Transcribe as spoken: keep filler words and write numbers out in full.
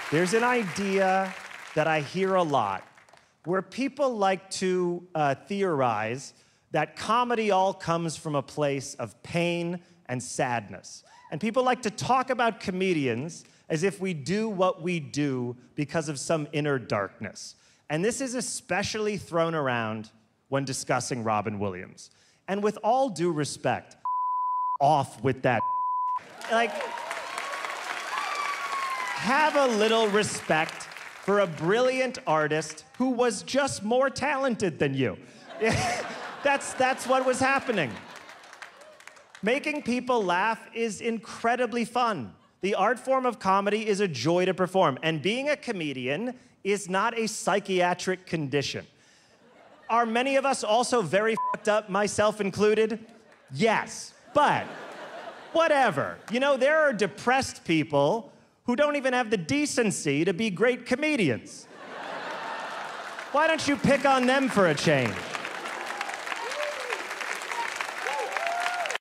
There's an idea that I hear a lot where people like to uh, theorize that comedy all comes from a place of pain and sadness. And people like to talk about comedians as if we do what we do because of some inner darkness. And this is especially thrown around when discussing Robin Williams. And with all due respect, off with that. Like, have a little respect for a brilliant artist who was just more talented than you. that's, that's what was happening. Making people laugh is incredibly fun. The art form of comedy is a joy to perform, and being a comedian is not a psychiatric condition. Are many of us also very fucked up, myself included? Yes, but whatever. You know, there are depressed people who don't even have the decency to be great comedians. Why don't you pick on them for a change?